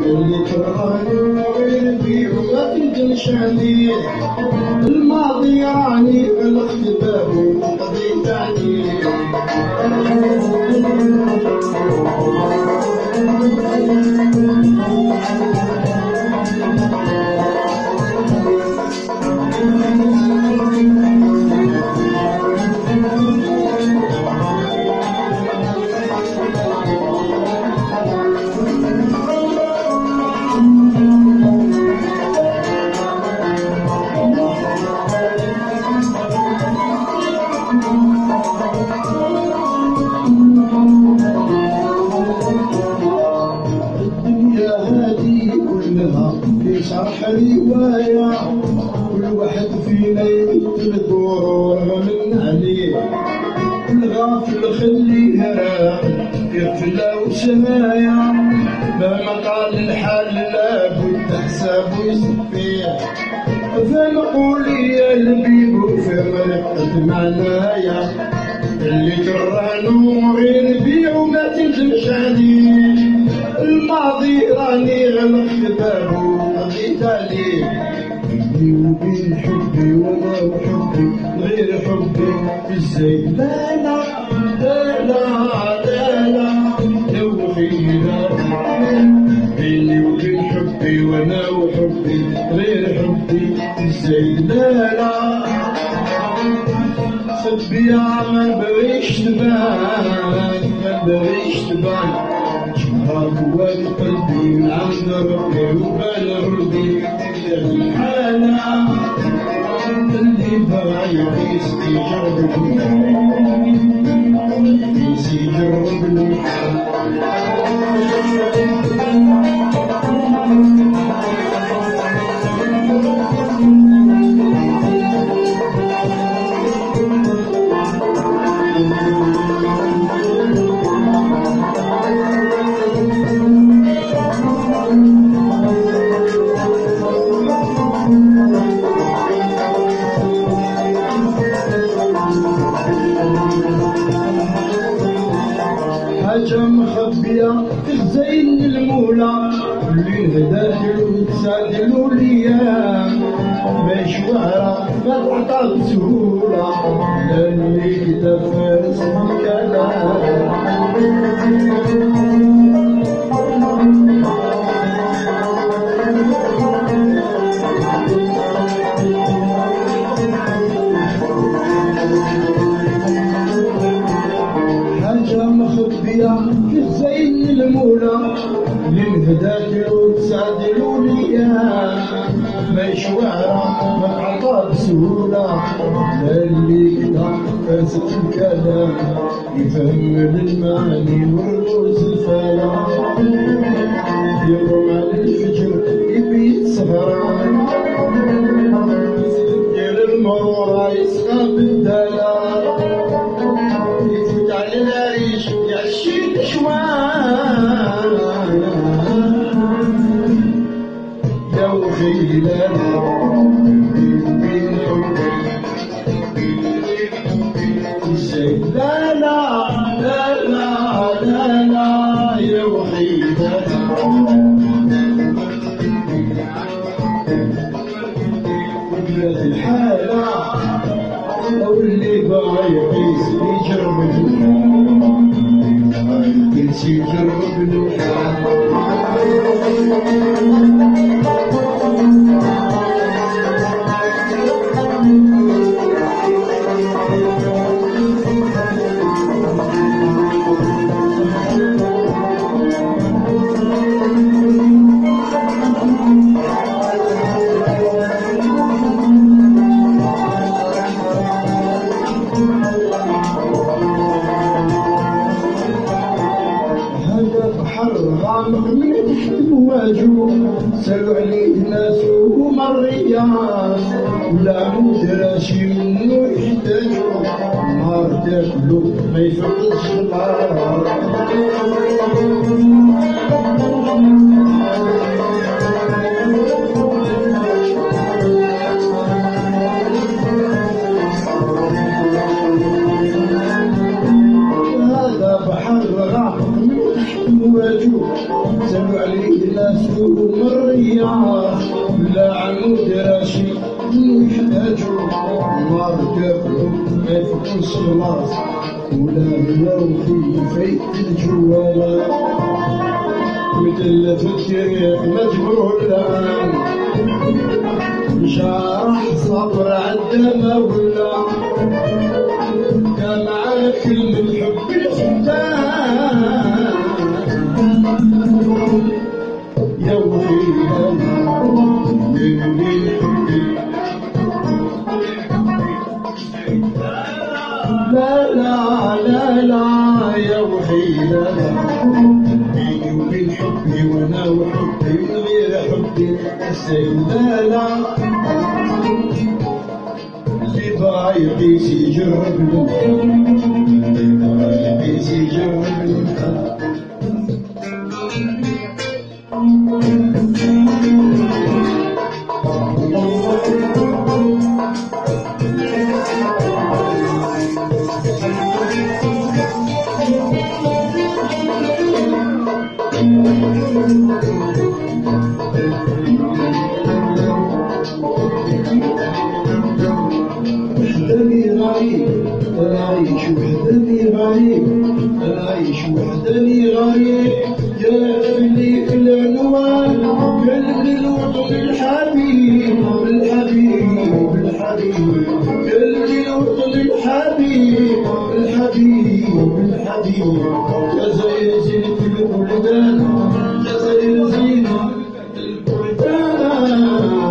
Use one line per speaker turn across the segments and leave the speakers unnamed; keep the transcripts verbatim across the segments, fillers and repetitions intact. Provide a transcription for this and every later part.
اللي تراني غير فيه وما تندمش عليه الماضي راني غلقت بابه وقضيت عليه شرح رواية كل واحد فينا يمثل دوره من عليه الغافل خليه يغفل وسمايا مهما قال الحال لابد حسابه يصفيه فنقول يا البيب في مرقة معنايا اللي ترانو غير بيه وما تندمش عليه الماضي راني غلقت بابه قضيت عليه بيني وبين حبي وانا وحبي غير حبي الزين لا لا لا لا لا لا لو خيرا بيني وبين حبي وانا وحبي غير حبي الزين لا لا صدبي ما بغيش تبان ما بغيش تبان هو قلبي من عند ربي وبال ربي الحالة اللي بغى يعيش يجرب يعيش يجرب حاجة مخبية في الزين المولى اللي هداتلو تسادلو ليام ماهيش واعرة ما تعطى بسهولة لا اللي دافع اسم الكلام في الزين المولى للهداك وتسعدلو ليا ماهيش واعرة ما تعطى بسهولة لا اللي كدا فاسد الكلام يفهم المعاني والرموز الفلا يقوم على الفجر يبيت سهران ديال المرورة يسقى بالدلال يفوت على العريش يعشي شوان يا وخيلان بين حبي لا لا لا لا لا لا يا وخيلان وبلاد الحالة لو اللي بغى يعيش يجرب يجرب الحال غامق من تحت بواجو سالوا عليه الناس ومر رياض ولا مدراشي منو يحتاجو نهار تاكلو ما يفقدش النهار هذا بحر غامق من تحت بواجو سالوا عليه ناسهم الرياح لا عمود راشي يحتاجوا نار كافلو ما يفكوش خلاص ولا بلاو في فايت الجوال مثل فكر مجهول جارح صبر عالدم ولا كان معاك الحب الحبان يا وحيد من الحب لا لا لا لا يا وحيد بيني وبين حبي وانا وحبي من غير حبي لا لا اللي بايق يجرب اللي بايق يجرب وحداني غريب أنا عايش وحداني غريب أنا عايش وحداني غريب يا اللي في العنوان قلبي الوطن الحبيب الحبيب الحبيب قلبي الوطن الحبيب الحبيب الحبيب جزائر زينة البلدان جزائر زينة البلدان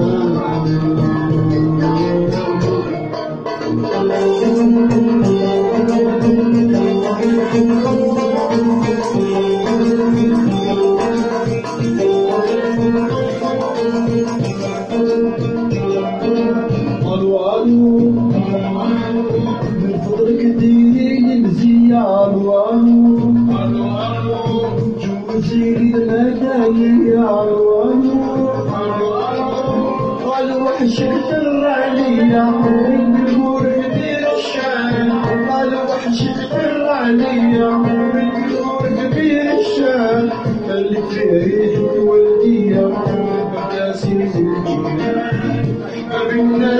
من فضلك ديري مزيان وانو جوزي المدايا يا وانو قال وحشك تر عليا النور كبير الشان قال وحشك تر عليا النور كبير الشان اللي فيه ريحة والدية بكاسي الجنان